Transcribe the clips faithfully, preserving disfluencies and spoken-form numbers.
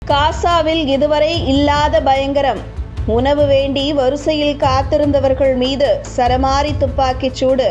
காசாவில் இதுவரை இல்லாத பயங்கரம். உணவு வேண்டி வரிசையில் காத்திருந்தவர்கள் மீது சரமாரி துப்பாக்கிச் சூடு.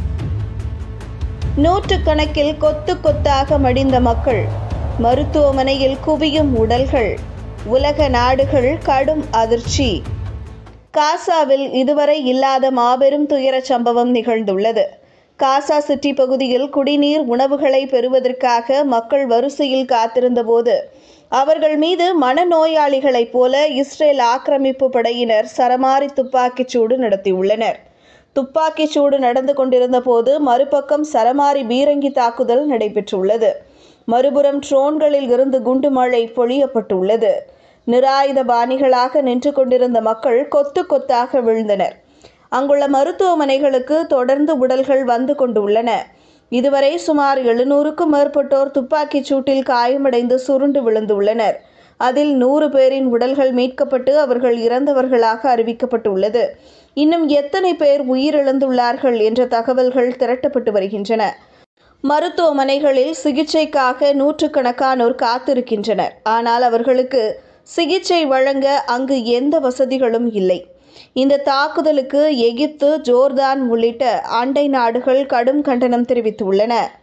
நூற்றுக்கணக்கில் கொத்து கொத்தாக மடிந்த மக்கள். மருத்துவமனையில் குவியும் உடல்கள். உலக நாடுகள் கடும் அதிர்ச்சி. காசாவில் இதுவரை இல்லாத மாபெரும் துயர சம்பவம் நிகழ்ந்துள்ளது. காசா சிட்டி பகுதியில் குடிநீர் உணவுகளை பெறுவதற்காக மக்கள் வரிசையில் காத்திருந்தபோது அவர்கள் மீது மனநோயாளிகளைப் போல இஸ்ரேல் ஆக்கிரமிப்பு படையினர் சரமாரி துப்பாக்கிச் சூடு நடத்தியுள்ளனர். துப்பாக்கிச் சூடு நடந்து கொண்டிருந்த போது மறுபக்கம் சரமாரி பீரங்கி தாக்குதல் நடைபெற்றுள்ளது. மறுபுறம் ட்ரோன்களில் இருந்து குண்டு மழை பொழியப்பட்டுள்ளது. நிராயுத பாணிகளாக நின்று கொண்டிருந்த மக்கள் கொத்து கொத்தாக விழுந்தனர். அங்குள்ள மருத்துவமனைகளுக்கு தொடர்ந்து உடல்கள் வந்து கொண்டுள்ளன. இதுவரை சுமார் எழுநூறுக்கும் மேற்பட்டோர் துப்பாக்கிச் சூட்டில் காயமடைந்து சுருண்டு விழுந்துள்ளனர். அதில் நூறு பேரின் உடல்கள் மீட்கப்பட்டு அவர்கள் இறந்தவர்களாக அறிவிக்கப்பட்டுள்ளது. இன்னும் எத்தனை பேர் உயிரிழந்துள்ளார்கள் என்ற தகவல்கள் திரட்டப்பட்டு வருகின்றன. மருத்துவமனைகளில் சிகிச்சைக்காக நூற்றுக்கணக்கானோர் காத்திருக்கின்றனர். ஆனால் அவர்களுக்கு சிகிச்சை வழங்க அங்கு எந்த வசதிகளும் இல்லை. இந்த தாக்குதலுக்கு எகிப்து, ஜோர்தான் உள்ளிட்ட அண்டை நாடுகள் கடும் கண்டனம் தெரிவித்துள்ளன.